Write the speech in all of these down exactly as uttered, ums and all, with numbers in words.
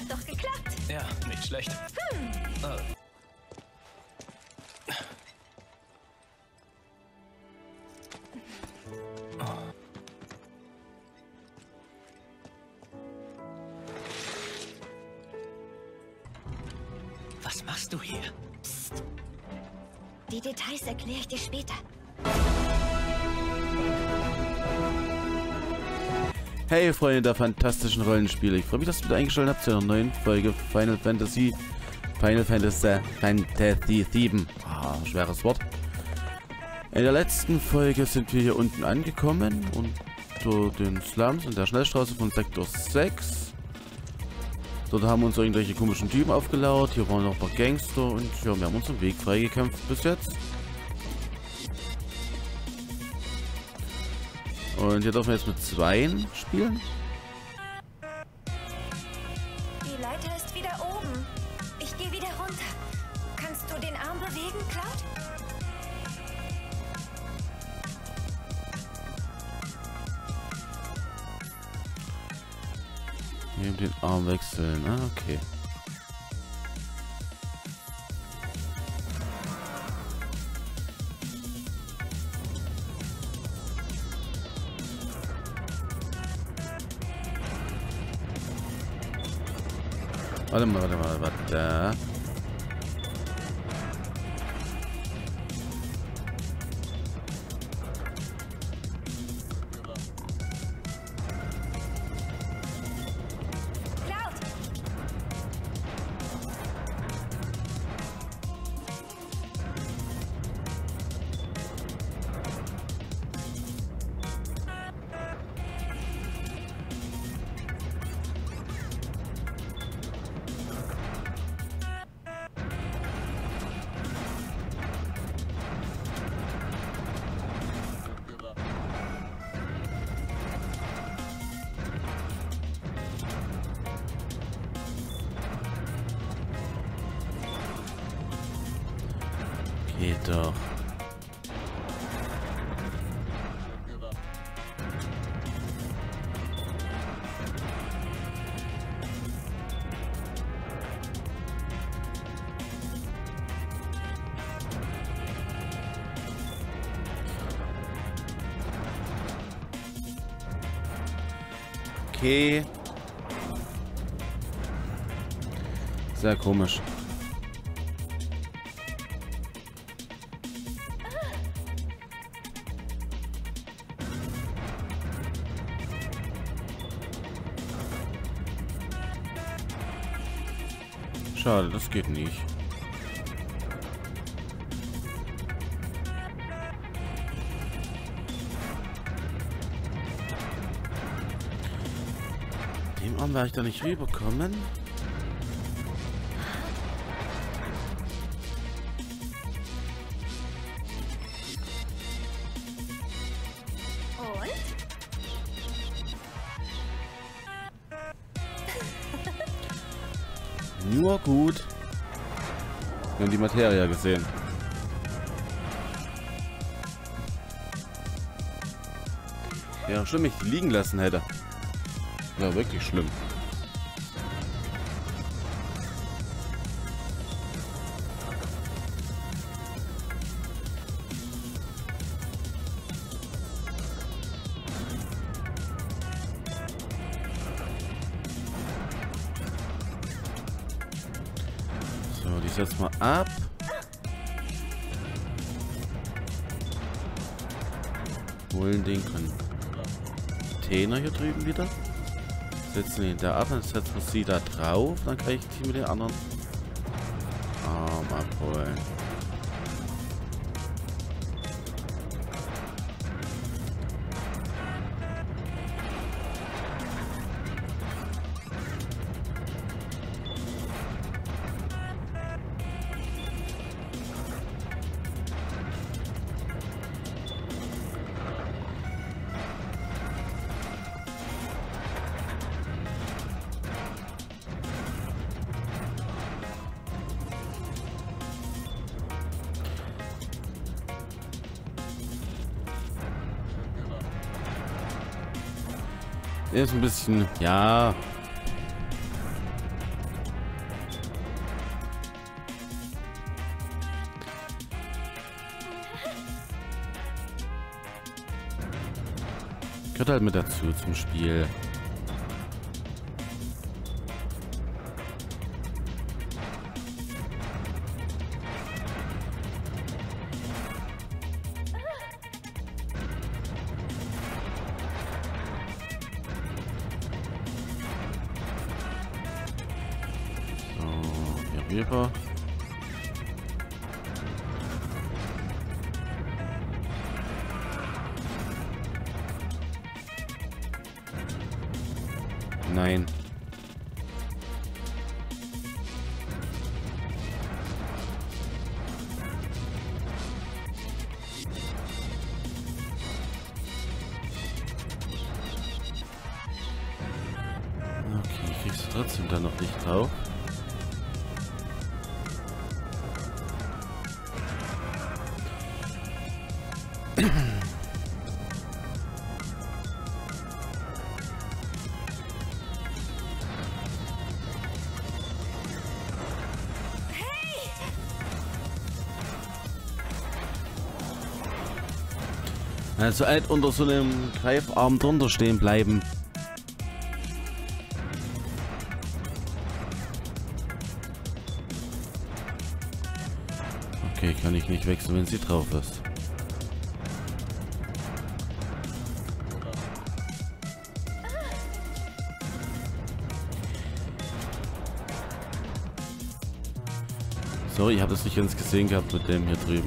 Hat doch geklappt. Ja, nicht schlecht. Hm. Oh. Was machst du hier? Psst. Die Details erkläre ich dir später. Hey Freunde der fantastischen Rollenspiele, ich freue mich, dass ihr wieder eingeschaltet habt zu einer neuen Folge Final Fantasy Final Fantasy Fantasy sieben. Ah, schweres Wort. In der letzten Folge sind wir hier unten angekommen unter den Slums in der Schnellstraße von Sektor sechs. Dort haben uns irgendwelche komischen Typen aufgelauert, hier waren noch ein paar Gangster und ja, wir haben unseren Weg freigekämpft bis jetzt. Und hier dürfen wir jetzt mit zweien spielen. Die Leiter ist wieder oben. Ich gehe wieder runter. Kannst du den Arm bewegen, Cloud? Neben den Arm wechseln, ah, okay. Warte mal, warte mal, warte. Geht doch. Okay. Sehr komisch. Schade, das geht nicht. Dem Arm werde ich da nicht rüberkommen. Nur gut. Wir haben die Materie gesehen. Ja, schlimm, ich die liegen lassen hätte. Ja, wirklich schlimm. Ich setz mal ab. Holen den Container hier drüben wieder. Setzen ihn da ab, dann setzen wir sie da drauf. Dann kann ich die mit den anderen Arm abholen. Der ist ein bisschen, ja. Gehört halt mit dazu zum Spiel. So, hier rüber. Nein. Okay, kriegst du trotzdem da noch nicht drauf. Also halt unter so einem Greifarm drunter stehen bleiben. Okay, kann ich nicht wechseln, wenn sie drauf ist. Sorry, ich habe das nicht ganz gesehen gehabt mit dem hier drüben.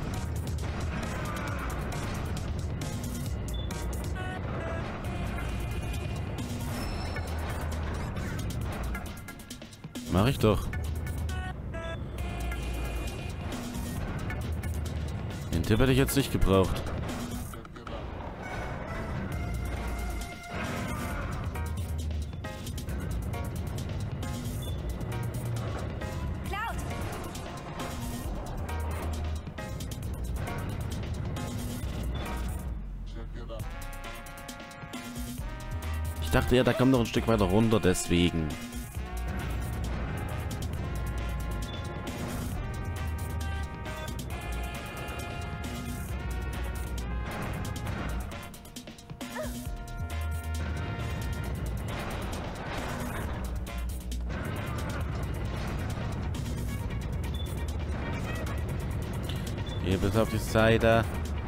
Mach ich doch. Den Tipp hätte ich jetzt nicht gebraucht. Cloud! Ich dachte ja, da kommt noch ein Stück weiter runter, deswegen. Hier bis auf die Seite.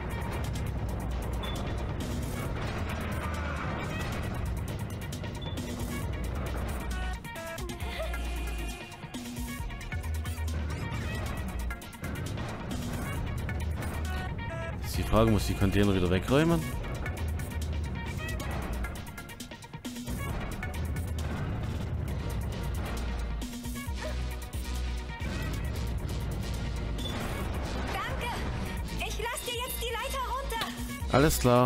Ist die Frage, muss ich die Container wieder wegräumen? Alles klar.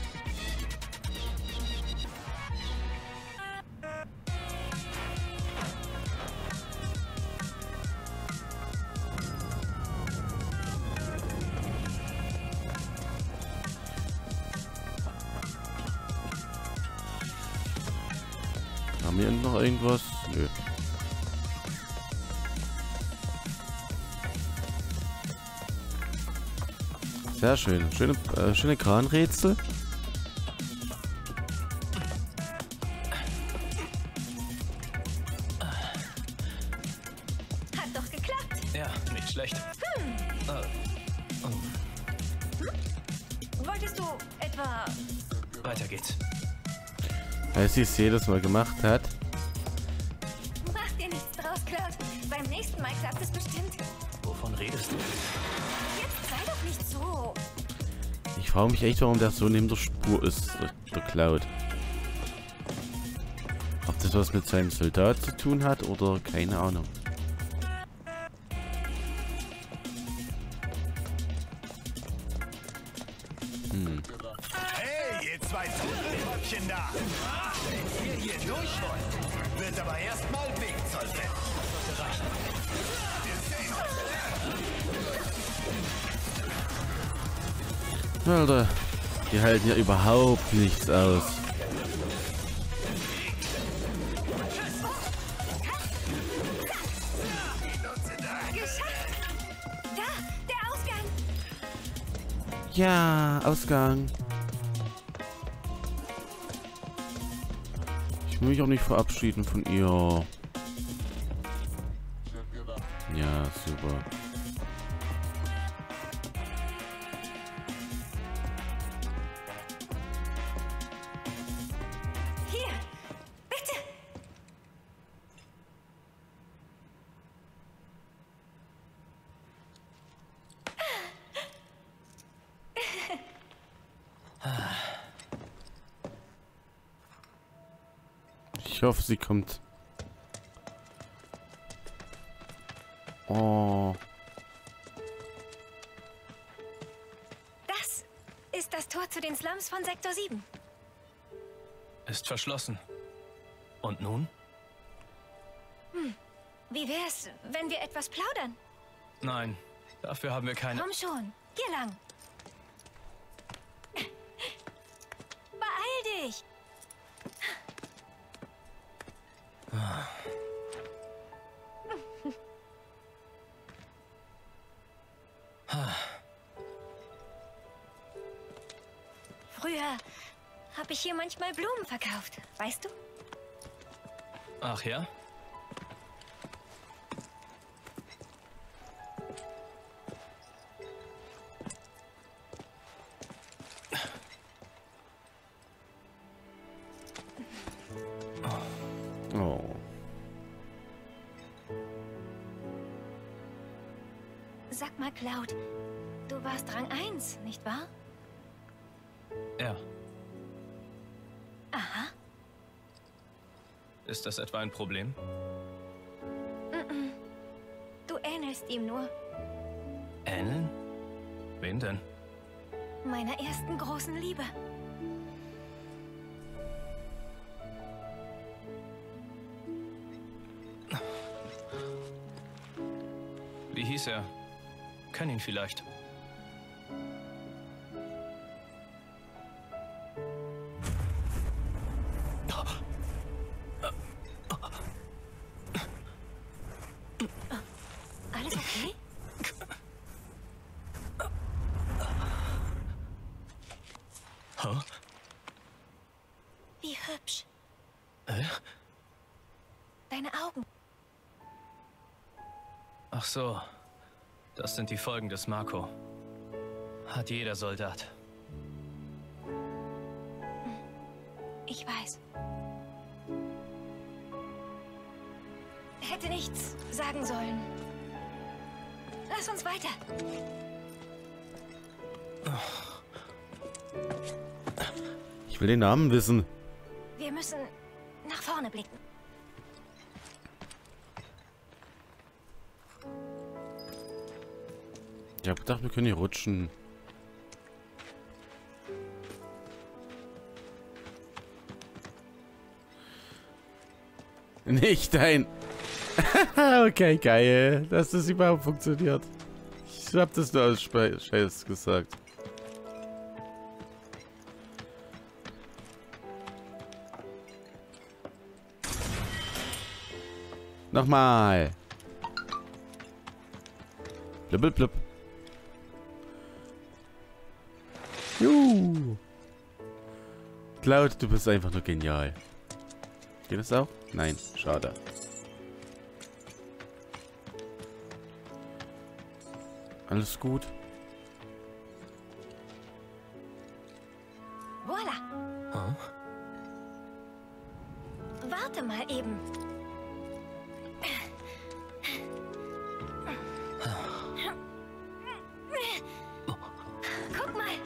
Haben wir noch irgendwas? Nö. Sehr schön. Schöne, äh, schöne Kranrätsel. Hat doch geklappt. Ja, nicht schlecht. Hm. Äh, oh, Hm? Wolltest du etwa... weiter geht's. Als sie es jedes Mal gemacht hat. Mach dir nichts draus, Cloud. Beim nächsten Mal klappt es bestimmt. Wovon redest du? Jetzt sei doch nicht so. Ich frage mich echt, warum der so neben der Spur ist, der Cloud. Ob das was mit seinem Soldat zu tun hat oder keine Ahnung. Hm. Hey, ihr zwei Tröpfchen da! Wenn ihr hier durch wollt, wird aber erstmal Wegzoll werden. Alter, die halten ja überhaupt nichts aus. Geschafft. Da, der Ausgang. Ja, Ausgang. will mich auch nicht verabschieden von ihr. Ja, super. Hier, bitte. Ich hoffe, sie kommt. Oh. Das ist das Tor zu den Slums von Sektor sieben. Ist verschlossen. Und nun? Wie wär's, wenn wir etwas plaudern? Nein, dafür haben wir keine... Komm schon, hier lang. Beeil dich. Früher habe ich hier manchmal Blumen verkauft, weißt du? Ach ja? Oh. Sag mal, Cloud, du warst Rang eins, nicht wahr? Ja. Aha. Ist das etwa ein Problem? Du ähnelst ihm nur. Ähneln? Wen denn? Meiner ersten großen Liebe. Wie hieß er? Kenn ihn vielleicht. Alles okay? Huh? Wie hübsch. Äh? Deine Augen. Ach so. Das sind die Folgen des Marco. Hat jeder Soldat. Ich weiß. Hätte nichts sagen sollen. Lass uns weiter. Ich will den Namen wissen. Wir müssen nach vorne blicken. Ich hab gedacht, wir können hier rutschen. Nicht dein. Okay, geil. Dass das überhaupt funktioniert. Ich hab das nur als Spe- Scheiß gesagt. Nochmal. Blub, blub, blub. Juhu. Cloud, du bist einfach nur genial. Geht das auch? Nein, schade. Alles gut? Voila. Huh? Warte mal eben. Guck mal.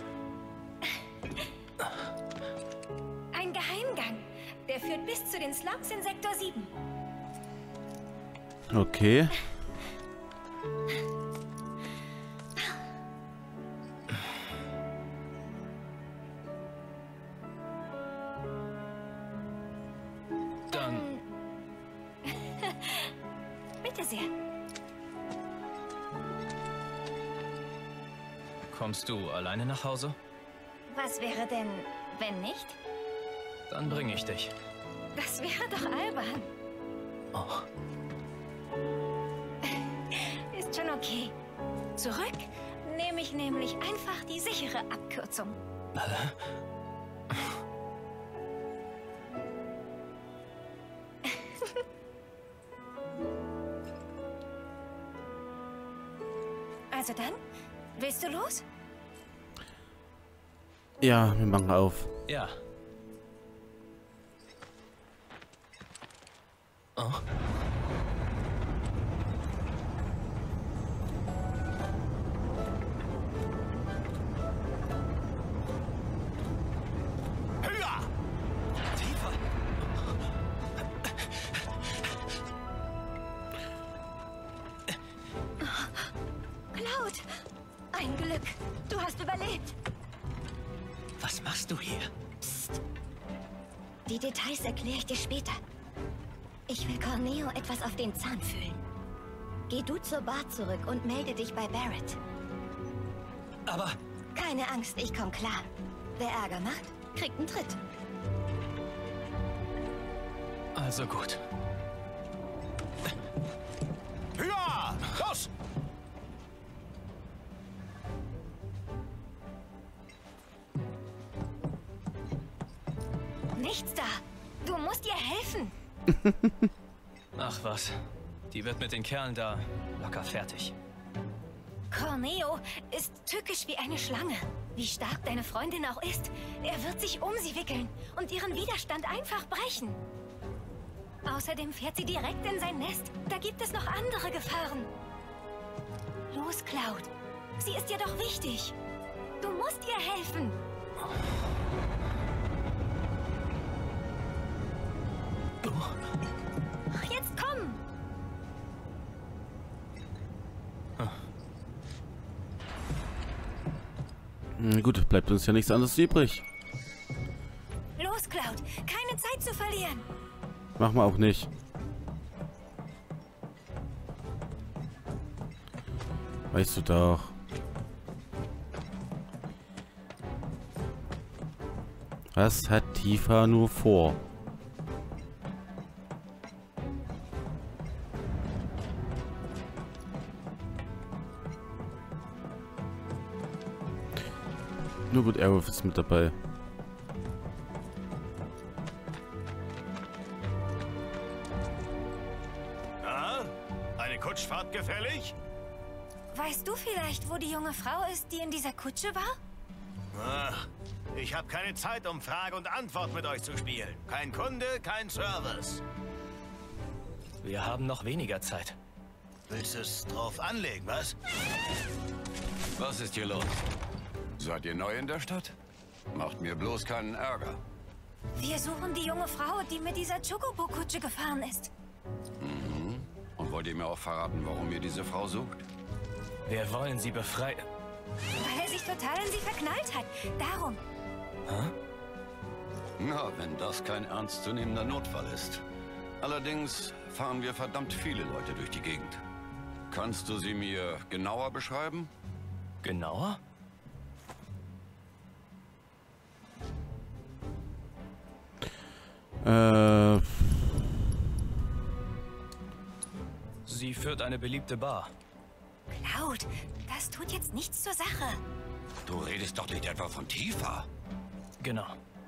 Ein Geheimgang. Der führt bis zu den Slums in Sektor sieben. Okay. Dann Bitte sehr. kommst du alleine nach Hause? Was wäre denn, wenn nicht? Dann bringe ich dich. Das wäre doch albern. Oh. Ist schon okay. Zurück nehme ich nämlich einfach die sichere Abkürzung. Also dann, willst du los? Ja, wir machen auf. Ja. Oh. Höher! Tiefer. Cloud! Ein Glück. Du hast überlebt. Was machst du hier? Psst. Die Details erkläre ich dir später. Ich will Corneo etwas auf den Zahn fühlen. Geh du zur Bar zurück und melde dich bei Barrett. Aber... Keine Angst, ich komm klar. Wer Ärger macht, kriegt einen Tritt. Also gut. Höher! Los! Nichts da. Du musst ihr helfen. Ach was. Die wird mit den Kerlen da locker fertig. Corneo ist tückisch wie eine Schlange. Wie stark deine Freundin auch ist, er wird sich um sie wickeln und ihren Widerstand einfach brechen. Außerdem fährt sie direkt in sein Nest. Da gibt es noch andere Gefahren. Los, Cloud. Sie ist dir doch wichtig. Du musst ihr helfen. Jetzt komm! Na gut, bleibt uns ja nichts anderes übrig. Los, Cloud. Keine Zeit zu verlieren. Machen wir auch nicht. Weißt du doch. Was hat Tifa nur vor? Nur gut, Aerith ist mit dabei. Ah, eine Kutschfahrt gefällig? Weißt du vielleicht, wo die junge Frau ist, die in dieser Kutsche war? Ach, ich habe keine Zeit, um Frage und Antwort mit euch zu spielen. Kein Kunde, kein Service. Wir haben noch weniger Zeit. Willst du es drauf anlegen, was? Was ist hier los? Seid ihr neu in der Stadt? Macht mir bloß keinen Ärger. Wir suchen die junge Frau, die mit dieser Chocobo-Kutsche gefahren ist. Mhm. Und wollt ihr mir auch verraten, warum ihr diese Frau sucht? Wir wollen sie befreien. Weil er sich total in sie verknallt hat. Darum. Hä? Na, wenn das kein ernstzunehmender Notfall ist. Allerdings fahren wir verdammt viele Leute durch die Gegend. Kannst du sie mir genauer beschreiben? Genauer? Äh... Sie führt eine beliebte Bar. Cloud, das tut jetzt nichts zur Sache. Du redest doch nicht etwa von Tifa? Genau.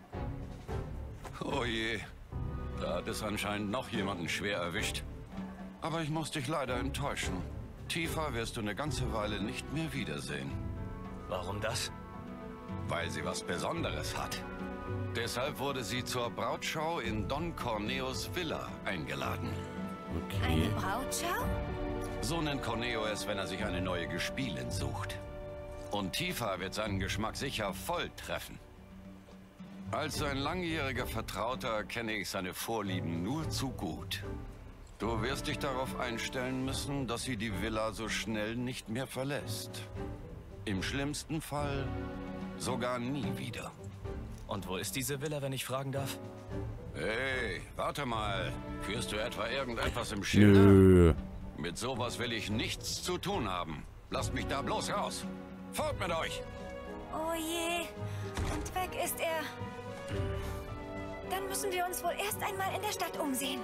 Oh je, da hat es anscheinend noch jemanden schwer erwischt. Aber ich muss dich leider enttäuschen. Tifa wirst du eine ganze Weile nicht mehr wiedersehen. Warum das? Weil sie was Besonderes hat. Deshalb wurde sie zur Brautschau in Don Corneos Villa eingeladen. Eine Okay. Brautschau? So nennt Corneo es, wenn er sich eine neue Gespielin sucht. Und Tifa wird seinen Geschmack sicher voll treffen. Als sein langjähriger Vertrauter kenne ich seine Vorlieben nur zu gut. Du wirst dich darauf einstellen müssen, dass sie die Villa so schnell nicht mehr verlässt. Im schlimmsten Fall sogar nie wieder. Und wo ist diese Villa, wenn ich fragen darf? Hey, warte mal. Führst du etwa irgendetwas im Schilde? Nö. Mit sowas will ich nichts zu tun haben. Lasst mich da bloß raus. Fort mit euch! Oh je. Und weg ist er. Dann müssen wir uns wohl erst einmal in der Stadt umsehen.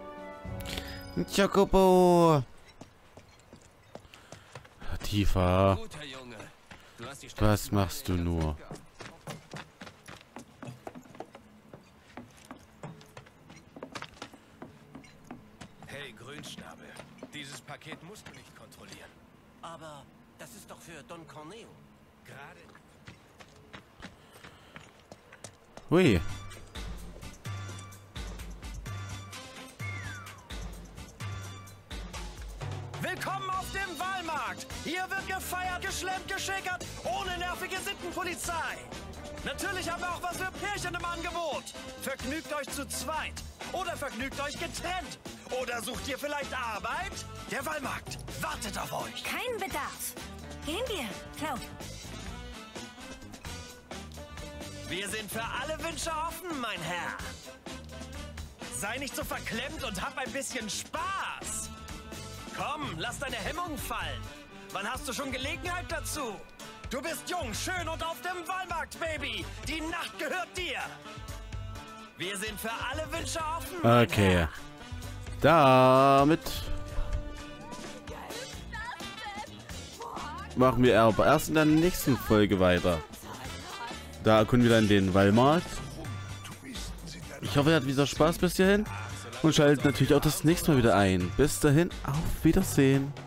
Chocobo. Tifa, Guter Junge. Du hast die was machst du nur? Hey, Grünschnabel. Dieses Paket musst du nicht kontrollieren. Aber Das ist doch für Don Corneo. Gerade... Hui. Willkommen auf dem Wahlmarkt. Hier wird gefeiert, geschlemmt, geschickert, ohne nervige Sittenpolizei. Natürlich haben wir auch was für Pärchen im Angebot. Vergnügt euch zu zweit. Oder vergnügt euch getrennt. Oder sucht ihr vielleicht Arbeit? Der Wahlmarkt wartet auf euch. Kein Bedarf. Gehen wir, Cloud. Wir sind für alle Wünsche offen, mein Herr. Sei nicht so verklemmt und hab ein bisschen Spaß. Komm, lass deine Hemmungen fallen. Wann hast du schon Gelegenheit dazu? Du bist jung, schön und auf dem Wahlmarkt, Baby. Die Nacht gehört dir. Wir sind für alle Wünsche offen, mein Okay. Herr. Damit machen wir aber erst in der nächsten Folge weiter. Da erkunden wir dann den Wahlmarkt. Ich hoffe, ihr hattet wieder Spaß bis hierhin. Und schaltet natürlich auch das nächste Mal wieder ein. Bis dahin, auf Wiedersehen.